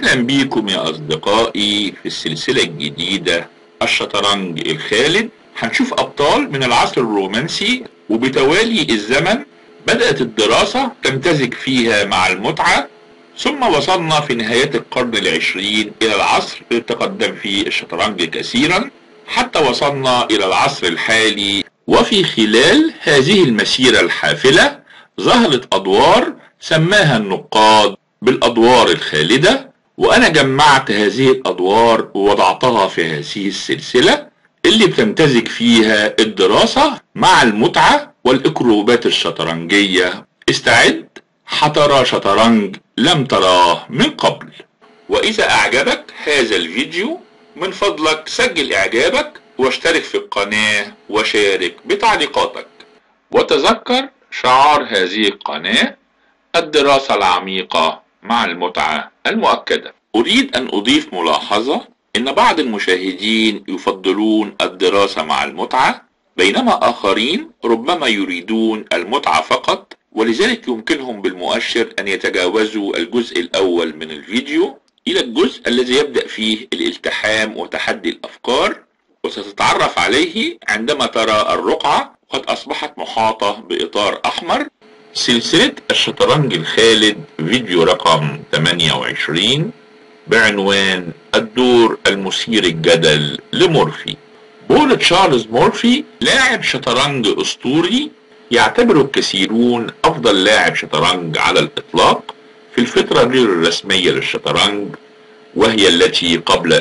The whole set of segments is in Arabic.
أهلا بيكم يا أصدقائي في السلسلة الجديدة الشطرنج الخالد. هنشوف أبطال من العصر الرومانسي، وبتوالي الزمن بدأت الدراسة تمتزج فيها مع المتعة، ثم وصلنا في نهاية القرن العشرين إلى العصر اللي تقدم فيه الشطرنج كثيرا حتى وصلنا إلى العصر الحالي. وفي خلال هذه المسيرة الحافلة ظهرت أدوار سماها النقاد بالأدوار الخالدة، وأنا جمعت هذه الأدوار ووضعتها في هذه السلسلة اللي بتمتزج فيها الدراسة مع المتعة والإكروبات الشطرنجية. استعد، هترى شطرنج لم تراه من قبل. وإذا أعجبك هذا الفيديو من فضلك سجل إعجابك واشترك في القناة وشارك بتعليقاتك، وتذكر شعار هذه القناة: الدراسة العميقة مع المتعة المؤكدة. أريد أن أضيف ملاحظة إن بعض المشاهدين يفضلون الدراسة مع المتعة، بينما آخرين ربما يريدون المتعة فقط، ولذلك يمكنهم بالمؤشر أن يتجاوزوا الجزء الأول من الفيديو إلى الجزء الذي يبدأ فيه الالتحام وتحدي الأفكار، وستتعرف عليه عندما ترى الرقعة قد أصبحت محاطة بإطار أحمر. سلسلة الشطرنج الخالد فيديو رقم 28 بعنوان الدور المثير الجدل لمورفي. بول تشارلز مورفي لاعب شطرنج أسطوري يعتبره الكثيرون أفضل لاعب شطرنج على الإطلاق في الفترة غير الرسمية للشطرنج، وهي التي قبل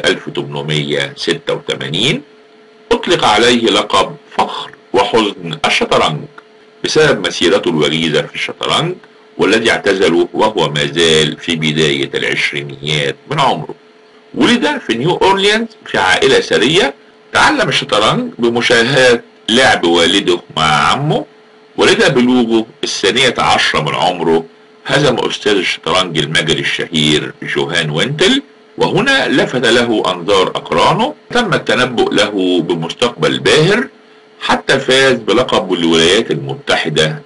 1886. أطلق عليه لقب فخر وحزن الشطرنج بسبب مسيرته الوجيزة في الشطرنج، والذي اعتزله وهو ما زال في بداية العشرينيات من عمره. ولد في نيو أورليانز في عائلة ثرية. تعلم الشطرنج بمشاهدة لعب والده مع عمه، ولدى بلوغه 12 من عمره هزم أستاذ الشطرنج المجري الشهير جوهان وينتل، وهنا لفت له أنظار أقرانه. تم التنبؤ له بمستقبل باهر حتى فاز بلقب الولايات المتحدة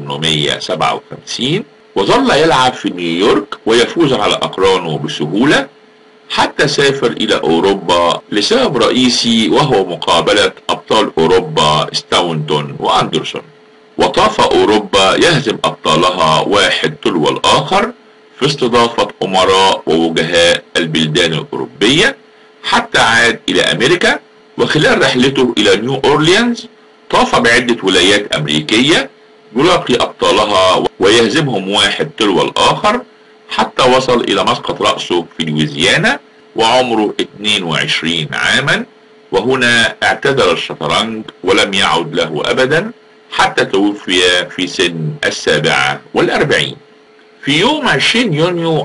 1857، وظل يلعب في نيويورك ويفوز على أقرانه بسهولة حتى سافر إلى أوروبا لسبب رئيسي، وهو مقابلة أبطال أوروبا ستاونتون وأندرسون. وطاف أوروبا يهزم أبطالها واحد تلو الآخر في استضافة أمراء ووجهاء البلدان الأوروبية، حتى عاد إلى أمريكا. وخلال رحلته إلى نيو أورليانز طاف بعدة ولايات أمريكية يلاقي أبطالها ويهزمهم واحد تلو الآخر حتى وصل إلى مسقط رأسه في لويزيانا وعمره 22 عاما، وهنا اعتزل الشطرنج ولم يعد له أبدا حتى توفي في سن 47. في يوم 20 يونيو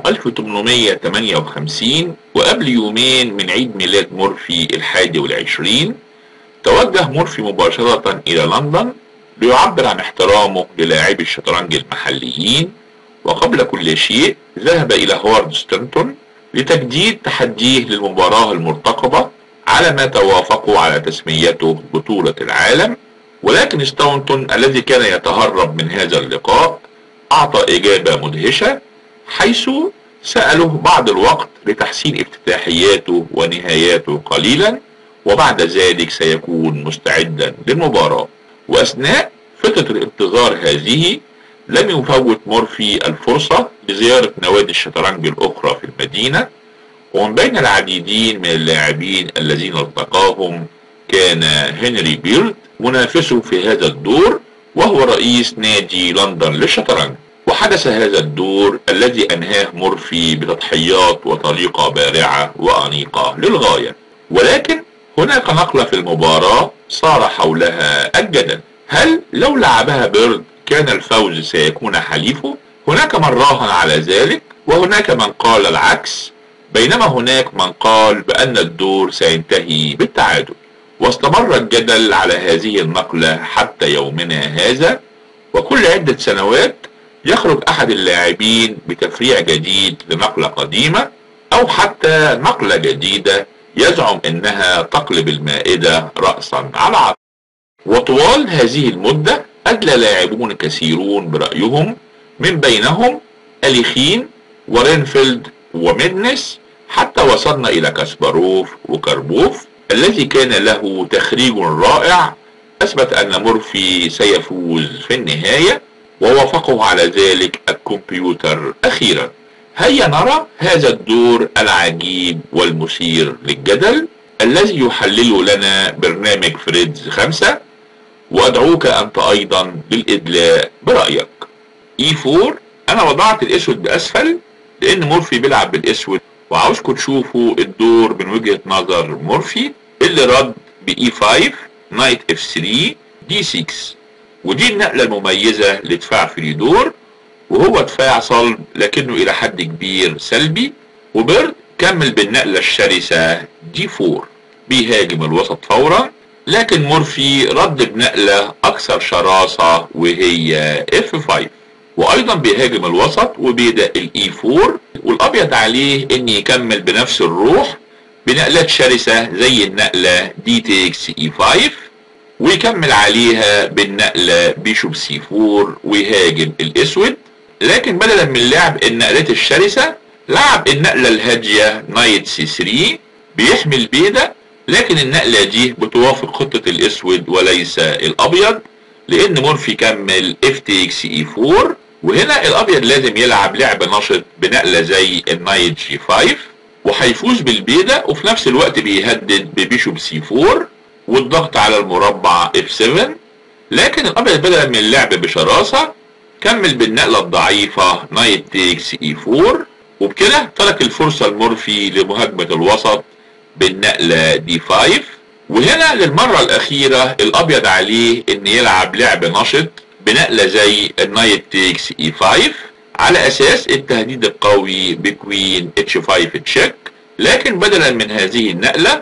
1858 وقبل يومين من عيد ميلاد مورفي 21، توجه مورفي مباشرة إلى لندن ليعبر عن احترامه للاعبي الشطرنج المحليين. وقبل كل شيء ذهب إلى هوارد ستانتون لتجديد تحديه للمباراة المرتقبة على ما توافقوا على تسميته بطولة العالم. ولكن ستانتون الذي كان يتهرب من هذا اللقاء أعطى إجابة مدهشة، حيث سأله بعض الوقت لتحسين افتتاحياته ونهاياته قليلا، وبعد ذلك سيكون مستعدا للمباراة. وأثناء فترة الانتظار هذه لم يفوت مورفي الفرصة لزيارة نوادي الشطرنج الأخرى في المدينة، ومن بين العديدين من اللاعبين الذين التقاهم كان هنري بيرد منافسه في هذا الدور، وهو رئيس نادي لندن للشطرنج. وحدث هذا الدور الذي أنهاه مورفي بتضحيات وطريقة بارعة وأنيقة للغاية. ولكن هناك نقلة في المباراة صار حولها الجدل: هل لو لعبها بيرد كان الفوز سيكون حليفه؟ هناك من راهن على ذلك، وهناك من قال العكس، بينما هناك من قال بأن الدور سينتهي بالتعادل. واستمر الجدل على هذه النقلة حتى يومنا هذا، وكل عدة سنوات يخرج أحد اللاعبين بتفريع جديد لنقلة قديمة، أو حتى نقلة جديدة يزعم أنها تقلب المائدة رأسا على عقب. وطوال هذه المدة أدلى لاعبون كثيرون برأيهم، من بينهم أليخين ورينفيلد وميدنس، حتى وصلنا إلى كاسباروف وكاربوف الذي كان له تخريج رائع أثبت أن مورفي سيفوز في النهاية، ووافقه على ذلك الكمبيوتر أخيرا. هيا نرى هذا الدور العجيب والمثير للجدل الذي يحلل لنا برنامج فريدز 5، وأدعوك أنت أيضا للإدلاء برأيك. E4 أنا وضعت الأسود بأسفل لأن مورفي بيلعب بالأسود، وعاوزكم تشوفوا الدور من وجهة نظر مورفي اللي رد ب E5 نايت F3 D6، ودي النقلة المميزة لدفاع فريدور، وهو دفاع صلب لكنه إلى حد كبير سلبي. وبيرد كمل بالنقلة الشرسة D4 بيهاجم الوسط فورا، لكن مورفي رد بنقلة أكثر شراسة وهي F5، وأيضا بيهاجم الوسط وبيبدأ الE4، والأبيض عليه إن يكمل بنفس الروح بنقلات شرسة زي النقلة D takes E5، ويكمل عليها بالنقلة بيشوب C4 ويهاجم الأسود. لكن بدلا من لعب النقلات الشرسة لعب النقلة الهادية نايت C3 بيحمي البيدق، لكن النقلة دي بتوافق خطة الأسود وليس الأبيض، لأن مورفي كمل F takes E4، وهنا الأبيض لازم يلعب لعب نشط بنقلة زي النايت G5 وهيفوز بالبيدق، وفي نفس الوقت بيهدد ببيشوب C4 والضغط على المربع F7. لكن الأبيض بدلا من اللعب بشراسة كمل بالنقلة الضعيفة نايت تيكس E4، وبكده ترك الفرصة لمورفي لمهاجمة الوسط بالنقلة D5. وهنا للمرة الأخيرة الأبيض عليه إن يلعب لعب نشط بنقلة زي النايت تيكس E5 على أساس التهديد القوي بكوين H5 تشيك، لكن بدلا من هذه النقلة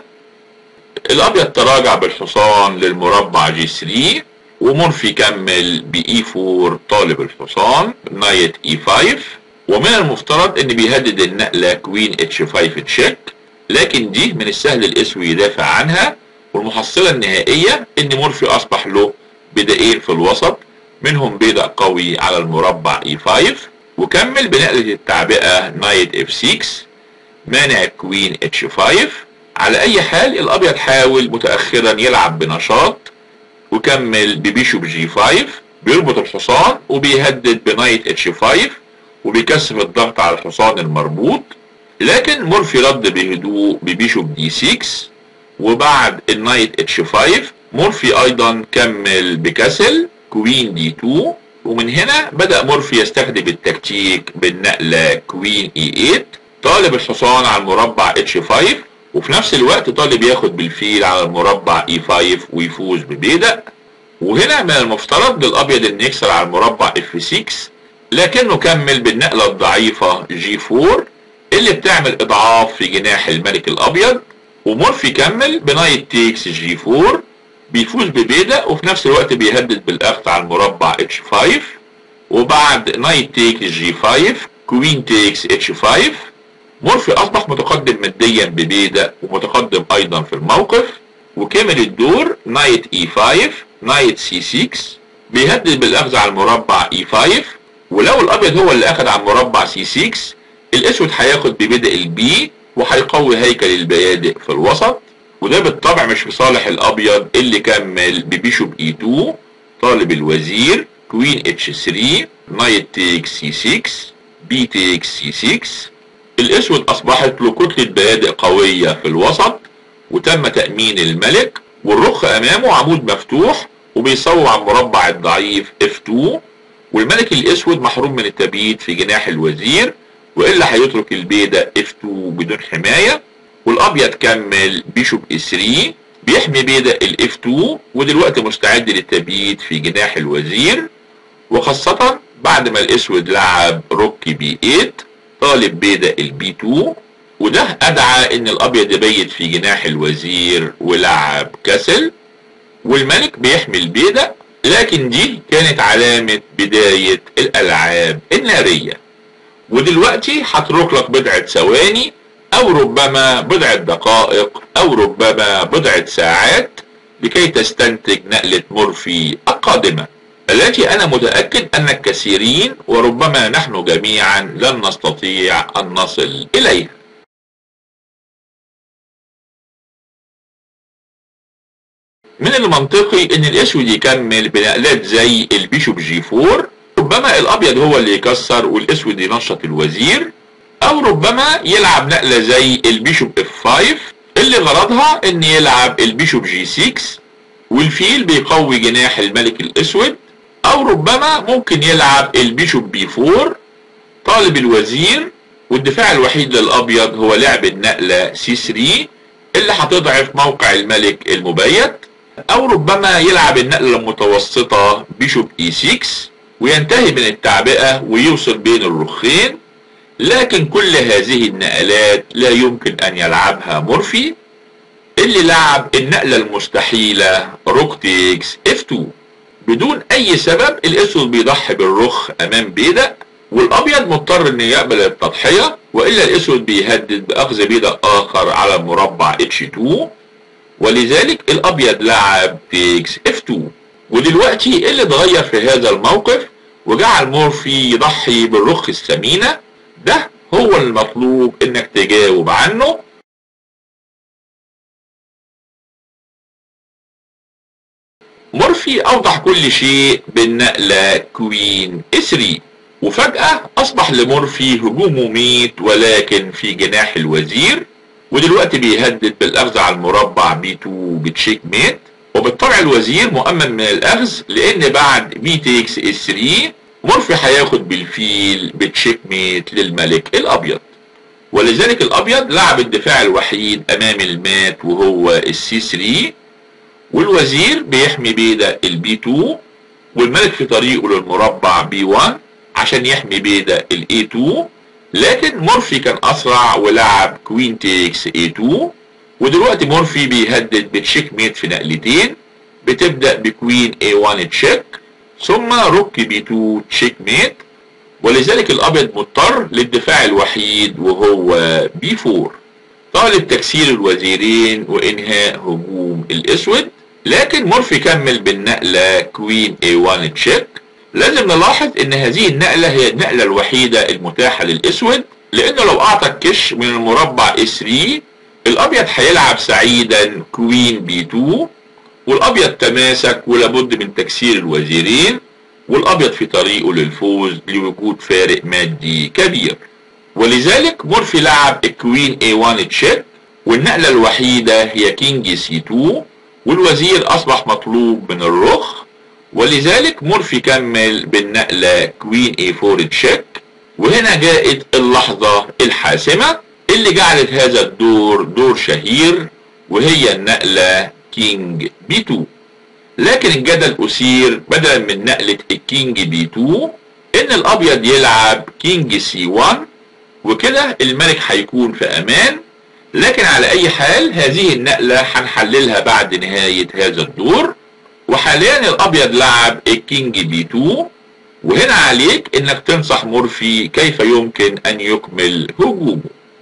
الأبيض تراجع بالحصان للمربع G3، ومورفي كمل ب E4 طالب الحصان نايت E5، ومن المفترض ان بيهدد النقلة كوين H5 تشيك، لكن دي من السهل الاسود يدافع عنها، والمحصلة النهائية ان مورفي اصبح له بدائين في الوسط، منهم بيدق قوي على المربع E5، وكمل بنقلة التعبئة نايت F6 مانع كوين H5. على اي حال الابيض حاول متأخرا يلعب بنشاط وكمل ببيشوب G5 بيربط الحصان وبيهدد بنايت H5 وبيكثف الضغط على الحصان المربوط، لكن مورفي رد بهدوء ببيشوب D6. وبعد النايت H5 مورفي ايضا كمل بكسل كوين D2، ومن هنا بدأ مورفي يستخدم التكتيك بالنقلة كوين E8 طالب الحصان على المربع H5، وفي نفس الوقت طالب ياخد بالفيل على المربع E5 ويفوز ببيدق. وهنا من المفترض للأبيض ان يكسر على المربع F6، لكنه كمل بالنقلة الضعيفة G4 اللي بتعمل اضعاف في جناح الملك الابيض، ومورفي كمل بنايت تيكس G4 بيفوز ببيدق، وفي نفس الوقت بيهدد بالاخذ على المربع H5. وبعد نايت تيكس G5 كوين تيكس H5 مورفي اصبح متقدم ماديا ببيدق ومتقدم ايضا في الموقف، وكمل الدور نايت E5 نايت C6 بيهدد بالاخذ على المربع E5، ولو الابيض هو اللي اخذ على المربع C6 الاسود هياخد ببيدق البي وهيقوي هيكل البيادق في الوسط، وده بالطبع مش في صالح الابيض اللي كمل ببيشوب E2 طالب الوزير كوين H3 نايت تيك C6 بي تيك C6. الاسود اصبحت له كتلة بيادق قوية في الوسط وتم تأمين الملك، والرخ امامه عمود مفتوح وبيصوب على المربع الضعيف F2، والملك الاسود محروم من التبييت في جناح الوزير والا هيترك البيدق F2 بدون حماية. والابيض كمل بيشوب E3 بيحمي بيدق F2 ودلوقتي مستعد للتبييت في جناح الوزير، وخاصة بعد ما الاسود لعب روك B8 طالب بيدق B2، وده ادعى ان الابيض يبيت في جناح الوزير ولعب كسل، والملك بيحمي البيدق. لكن دي كانت علامة بداية الالعاب النارية، ودلوقتي هترك لك بضعة ثواني او ربما بضعة دقائق او ربما بضعة ساعات لكي تستنتج نقلة مورفي القادمة، التي انا متأكد ان الكثيرين وربما نحن جميعا لن نستطيع ان نصل اليها. من المنطقي ان الاسود يكمل بنقلات زي البيشوب جي 4، ربما الابيض هو اللي يكسر والاسود ينشط الوزير، او ربما يلعب نقلة زي البيشوب اف 5 اللي غرضها ان يلعب البيشوب جي 6 والفيل بيقوي جناح الملك الاسود، او ربما ممكن يلعب البيشوب بي 4 طالب الوزير، والدفاع الوحيد للابيض هو لعب النقلة سي 3 اللي هتضعف موقع الملك المبيت، او ربما يلعب النقلة المتوسطة بيشوب اي 6 وينتهي من التعبئة ويوصل بين الرخين. لكن كل هذه النقلات لا يمكن ان يلعبها مورفي اللي لعب النقلة المستحيلة روك تيكس اف 2. بدون اي سبب الاسود بيضحي بالرخ امام بيدق، والابيض مضطر انه يقبل التضحية، والا الاسود بيهدد باخذ بيدق اخر على المربع اتش 2، ولذلك الابيض لعب تيكس اف 2. ودلوقتي ايه اللي اتغير في هذا الموقف وجعل مورفي يضحي بالرخ الثمينة؟ ده هو المطلوب انك تجاوب عنه. مورفي اوضح كل شيء بالنقلة كوين اس 3، وفجأة اصبح لمورفي هجوم مميت ولكن في جناح الوزير، ودلوقتي بيهدد بالاخذ على المربع بي 2 بتشيك ميت، وبالطبع الوزير مؤمن من الاخذ لان بعد بي تيكس اس 3 مورفي هياخد بالفيل بتشيك ميت للملك الابيض، ولذلك الابيض لعب الدفاع الوحيد امام المات وهو السي 3، والوزير بيحمي بيدق البي 2، والملك في طريقه للمربع بي 1 عشان يحمي بيدق الاي 2، لكن مورفي كان اسرع ولعب كوين تيكس اي 2، ودلوقتي مورفي بيهدد بتشيك ميت في نقلتين، بتبدأ بكوين اي 1 تشيك ثم روك بي 2 تشيك ميت، ولذلك الابيض مضطر للدفاع الوحيد وهو بي 4 طالب تكسير الوزيرين وانهاء هجوم الاسود. لكن مورفي كمل بالنقلة كوين اي 1 تشيك. لازم نلاحظ ان هذه النقلة هي النقلة الوحيدة المتاحة للاسود، لانه لو اعطى الكش من المربع اس 3 الابيض هيلعب سعيدا كوين بي 2، والابيض تماسك ولابد من تكسير الوزيرين، والابيض في طريقه للفوز لوجود فارق مادي كبير، ولذلك مورفي لعب الكوين اي 1 تشيك، والنقلة الوحيدة هي كينج سي 2، والوزير اصبح مطلوب من الرخ، ولذلك مورفي كمل بالنقلة كوين اي 4 تشيك. وهنا جاءت اللحظة الحاسمة اللي جعلت هذا الدور دور شهير، وهي النقلة كينج بي 2. لكن الجدل أثير بدلا من نقلة الكينج بي 2 ان الابيض يلعب كينج سي 1، وكده الملك هيكون في امان. لكن على اي حال هذه النقلة هنحللها بعد نهاية هذا الدور، وحاليا الابيض لعب الكينج بي 2، وهنا عليك انك تنصح مورفي كيف يمكن ان يكمل هجومه.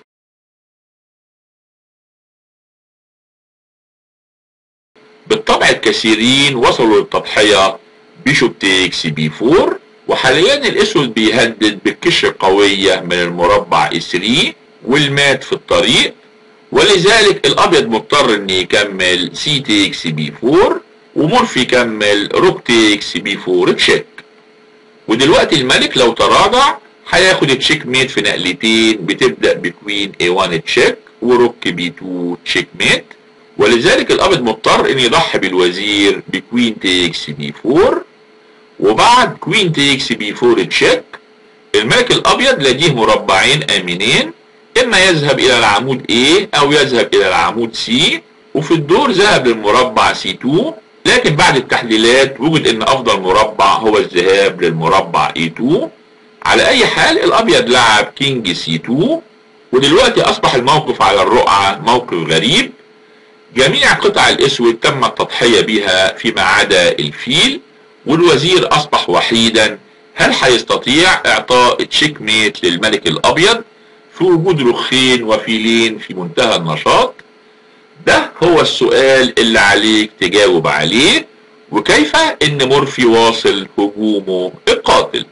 بالطبع الكثيرين وصلوا للتضحية بيشوب تيكس بي 4، وحاليا الاسود بيهدد بالكش القوية من المربع اس 3 والمات في الطريق، ولذلك الابيض مضطر ان يكمل سي تيكس بي 4، ومورفي يكمل روك تيكس بي 4 تشيك. ودلوقتي الملك لو تراجع هياخد تشيك ميت في نقلتين، بتبدأ بكوين اي 1 تشيك وروك بي 2 تشيك ميت، ولذلك الابيض مضطر ان يضحي بالوزير بكوين تيكس بي 4، وبعد كوين تيكس بي 4 تشيك الملك الابيض لديه مربعين امنين، اما يذهب الى العمود A او يذهب الى العمود C، وفي الدور ذهب للمربع C2، لكن بعد التحليلات وجد ان افضل مربع هو الذهاب للمربع A2. على اي حال الابيض لعب كينج C2، ودلوقتي اصبح الموقف على الرقعة موقف غريب. جميع قطع الاسود تم التضحية بها فيما عدا الفيل، والوزير اصبح وحيدا. هل هيستطيع اعطاء تشيك ميت للملك الابيض في وجود رخين وفيلين في منتهى النشاط؟ ده هو السؤال اللي عليك تجاوب عليه، وكيف ان مورفي واصل هجومه القاتل.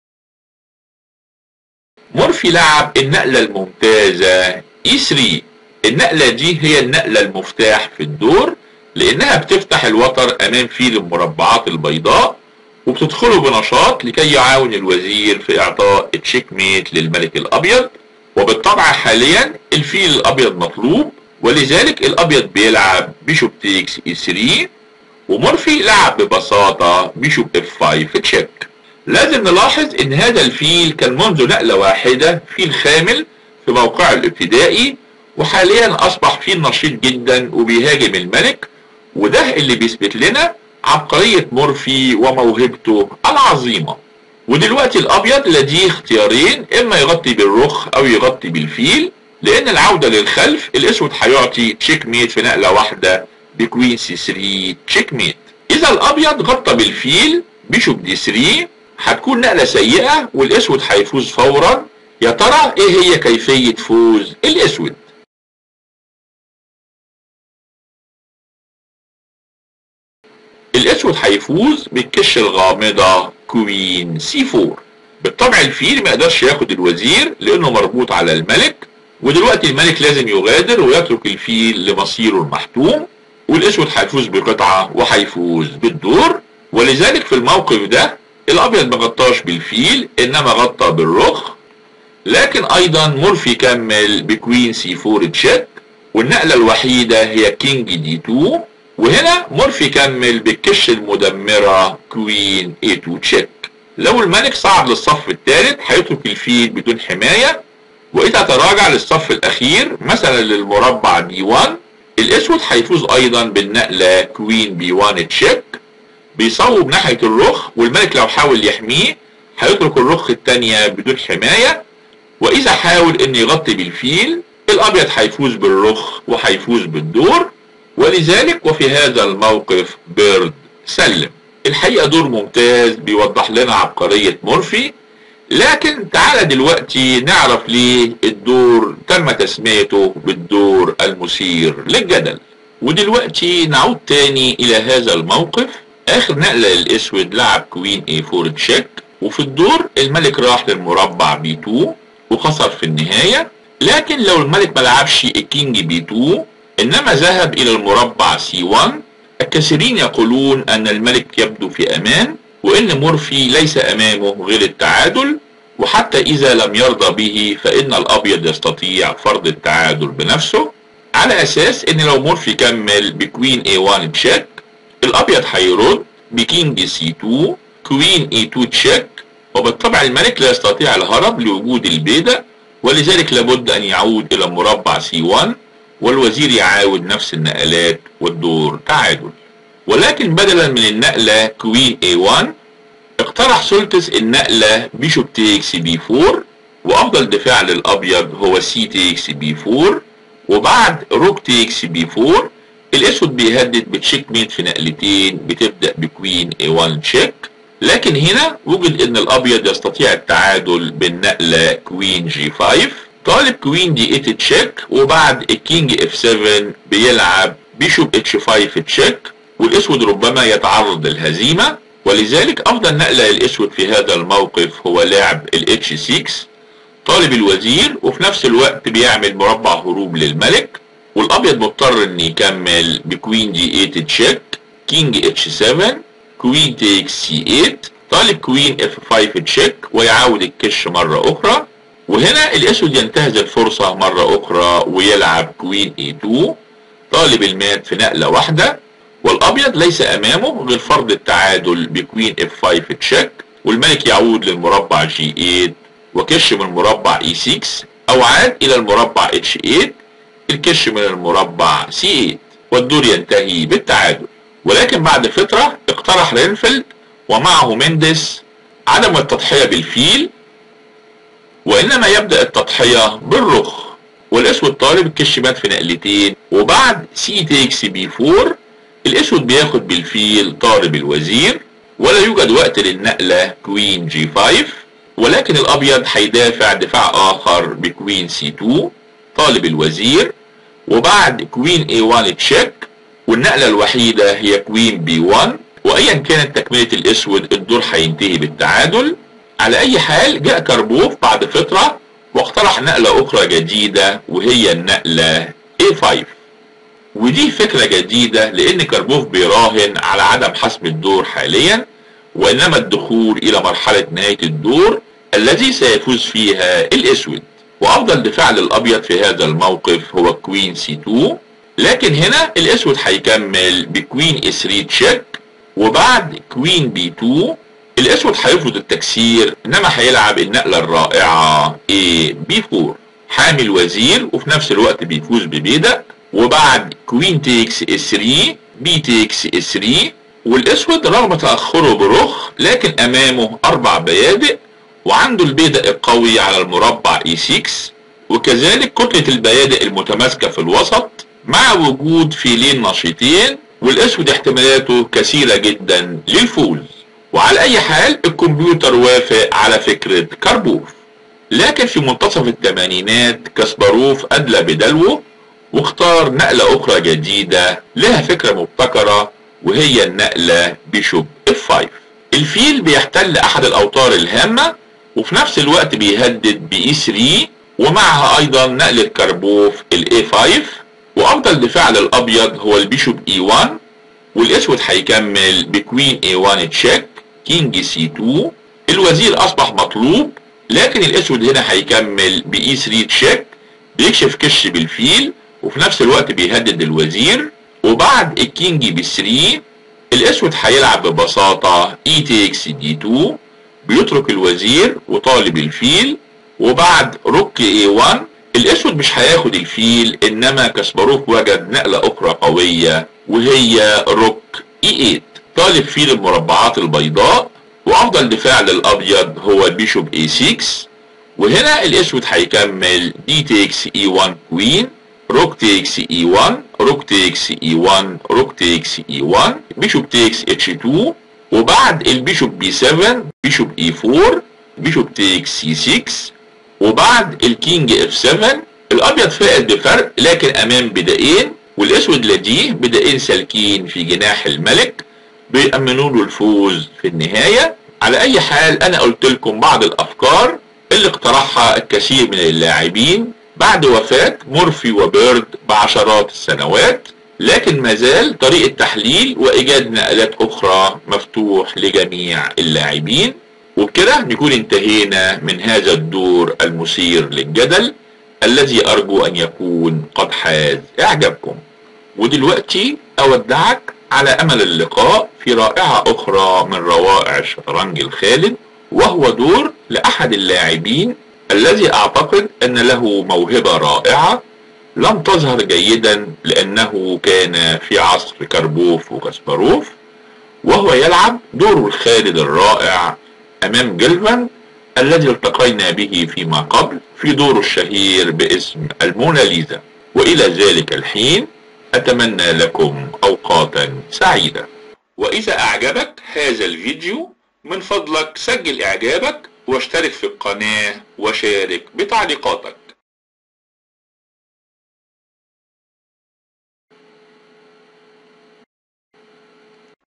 مورفي لعب النقلة الممتازة E3، النقلة دي هي النقلة المفتاح في الدور، لانها بتفتح الوتر امام فيل المربعات البيضاء وبتدخله بنشاط لكي يعاون الوزير في اعطاء تشيك ميت للملك الابيض. وبالطبع حاليا الفيل الابيض مطلوب، ولذلك الابيض بيلعب بيشوب تيكس اي 3، ومورفي لعب ببساطة بيشوب اف 5 تشيك. لازم نلاحظ ان هذا الفيل كان منذ نقلة واحدة فيل خامل في موقعه الابتدائي، وحاليا اصبح فيل نشيط جدا وبيهاجم الملك، وده اللي بيثبت لنا عبقرية مورفي وموهبته العظيمة. ودلوقتي الابيض لديه اختيارين، اما يغطي بالرخ او يغطي بالفيل، لان العودة للخلف الاسود هيعطي تشيك ميت في نقلة واحدة بكوين سي 3 تشيك ميت. اذا الابيض غطى بالفيل بيشوب دي 3 هتكون نقلة سيئة والاسود هيفوز فورا. يا ترى ايه هي كيفية فوز الاسود؟ الاسود هيفوز بالكش الغامضة كوين سي 4. بالطبع الفيل ما يقدرش ياخد الوزير لانه مربوط على الملك، ودلوقتي الملك لازم يغادر ويترك الفيل لمصيره المحتوم، والاسود هيفوز بقطعة وهيفوز بالدور. ولذلك في الموقف ده الابيض ما غطاش بالفيل انما غطى بالرخ، لكن ايضا مورفي كمل بكوين سي 4 تشيك، والنقلة الوحيدة هي كينج دي 2، وهنا مورفي كمل بالكش المدمرة كوين اي 2 تشيك. لو الملك صعد للصف الثالث هيترك الفيل بدون حماية، واذا تراجع للصف الاخير مثلا للمربع بي 1 الاسود هيفوز ايضا بالنقلة كوين بي 1 تشيك، بيصوب ناحية الرخ، والملك لو حاول يحميه هيترك الرخ الثانية بدون حماية، واذا حاول ان يغطي بالفيل الابيض هيفوز بالرخ وهيفوز بالدور. ولذلك وفي هذا الموقف بيرد سلم. الحقيقة دور ممتاز بيوضح لنا عبقرية مورفي، لكن تعالى دلوقتي نعرف ليه الدور تم تسميته بالدور المثير للجدل. ودلوقتي نعود تاني الى هذا الموقف. اخر نقلة للاسود لعب كوين اي 4 تشيك، وفي الدور الملك راح للمربع بي 2 وخسر في النهاية. لكن لو الملك ما لعبش الكينج بي 2 انما ذهب الى المربع سي 1 الكثيرين يقولون ان الملك يبدو في امان، وان مورفي ليس امامه غير التعادل، وحتى اذا لم يرضى به فان الابيض يستطيع فرض التعادل بنفسه، على اساس ان لو مورفي كمل بكوين اي 1 تشيك الابيض هيرد بكينج سي 2 كوين اي 2 تشيك، وبالطبع الملك لا يستطيع الهرب لوجود البيدق، ولذلك لابد ان يعود الى مربع سي 1 والوزير يعاود نفس النقلات والدور تعادل. ولكن بدلا من النقلة كوين اي 1 اقترح سولتس النقلة بيشوب تيكس بي 4، وافضل دفاع للابيض هو سي تيكس بي 4، وبعد روك تيكس بي 4 الاسود بيهدد بتشيك ميت في نقلتين بتبدأ بكوين اي 1 تشيك. لكن هنا وجد ان الابيض يستطيع التعادل بالنقلة كوين جي 5، طالب كوين دي 8 تشيك، وبعد الكينج اف 7 بيلعب بيشوب اتش 5 تشيك، والاسود ربما يتعرض للهزيمة. ولذلك افضل نقلة للاسود في هذا الموقف هو لعب الاتش 6 طالب الوزير، وفي نفس الوقت بيعمل مربع هروب للملك، والابيض مضطر ان يكمل بكوين دي 8 تشيك كينج اتش 7 كوين تيك سي 8 طالب كوين اف 5 تشيك ويعاود الكش مرة اخرى. وهنا الاسود ينتهز الفرصة مرة اخرى ويلعب كوين اي 2 طالب المات في نقلة واحدة، والابيض ليس امامه غير فرض التعادل بكوين اف 5 تشيك، والملك يعود للمربع جي 8 وكش من المربع اي 6 او عاد الى المربع اتش 8 الكش من المربع سي 8 والدور ينتهي بالتعادل. ولكن بعد فترة اقترح رينفيلد ومعه مينديس عدم التضحية بالفيل، وانما يبدأ التضحية بالرخ، والاسود طالب الكش مات في نقلتين، وبعد سي تيكس بي 4 الاسود بياخد بالفيل طالب الوزير، ولا يوجد وقت للنقلة كوين جي 5، ولكن الابيض هيدافع دفاع اخر بكوين سي 2 طالب الوزير، وبعد كوين اي 1 تشيك، والنقلة الوحيدة هي كوين بي 1، وايا كانت تكملة الاسود الدور هينتهي بالتعادل. على اي حال جاء كاربوف بعد فترة واقترح نقلة اخرى جديدة وهي النقلة A5. ودي فكرة جديدة لان كاربوف بيراهن على عدم حسم الدور حاليا، وانما الدخول الى مرحلة نهاية الدور الذي سيفوز فيها الاسود. وافضل دفاع للابيض في هذا الموقف هو كوين C2، لكن هنا الاسود هيكمل بكوين A3 تشيك، وبعد كوين B2 الاسود هيرفض التكسير، انما هيلعب النقلة الرائعة B4 حامل وزير وفي نفس الوقت بيفوز ببيدق. وبعد كوين تيكس A3 بي تيكس A3، والاسود رغم تأخره برخ لكن امامه 4 بيادق، وعنده البيدق القوي على المربع E6، وكذلك كتلة البيادق المتماسكة في الوسط مع وجود فيلين نشيطين، والاسود احتمالاته كثيرة جدا للفوز. وعلى اي حال الكمبيوتر وافق على فكرة كاربوف، لكن في منتصف الثمانينات كاسباروف ادلى بدلوه واختار نقلة اخرى جديدة لها فكرة مبتكرة، وهي النقلة بيشوب F5. الفيل بيحتل احد الاوتار الهامة وفي نفس الوقت بيهدد بE3، ومعها ايضا نقلة كاربوف A5. وافضل دفاع للابيض هو البيشوب E1، والاسود هيكمل بكوين A1 تشيك كينج C2. الوزير اصبح مطلوب، لكن الاسود هنا هيكمل بE3 تشيك بيكشف كش بالفيل وفي نفس الوقت بيهدد الوزير. وبعد الكينج B3 الاسود هيلعب ببساطة E تيكس D2 بيترك الوزير وطالب الفيل. وبعد روك A1 الاسود مش هياخد الفيل، انما كاسباروف وجد نقلة اخرى قوية وهي روك E8 طالب فيل المربعات البيضاء. وافضل دفاع للابيض هو البيشوب A6، وهنا الاسود هيكمل دي تيكس E1 كوين روك تيكس E1 روك تيكس E1 روك تيكس E1 بيشوب تيكس H2. وبعد البيشوب B7 بيشوب E4 بيشوب تيكس C6. وبعد الكينج F7 الابيض فائز بفرق لكن امام بدائين، والاسود لديه بدائين سالكين في جناح الملك بيأمنوا له الفوز في النهاية. على اي حال انا قلت لكم بعض الافكار اللي اقترحها الكثير من اللاعبين بعد وفاة مورفي وبيرد بعشرات السنوات، لكن مازال طريق التحليل وايجاد نقلات اخرى مفتوح لجميع اللاعبين. وبكده نكون انتهينا من هذا الدور المثير للجدل الذي ارجو ان يكون قد حاز اعجابكم. ودلوقتي اودعك على امل اللقاء في رائعة اخرى من روائع الشطرنج الخالد، وهو دور لاحد اللاعبين الذي اعتقد ان له موهبة رائعة لم تظهر جيدا لانه كان في عصر كاربوف وكاسباروف، وهو يلعب دوره الخالد الرائع امام جيلفان الذي التقينا به فيما قبل في دوره الشهير باسم الموناليزا. والى ذلك الحين اتمنى لكم اوقاتا سعيدة. واذا اعجبك هذا الفيديو من فضلك سجل اعجابك واشترك في القناة وشارك بتعليقاتك.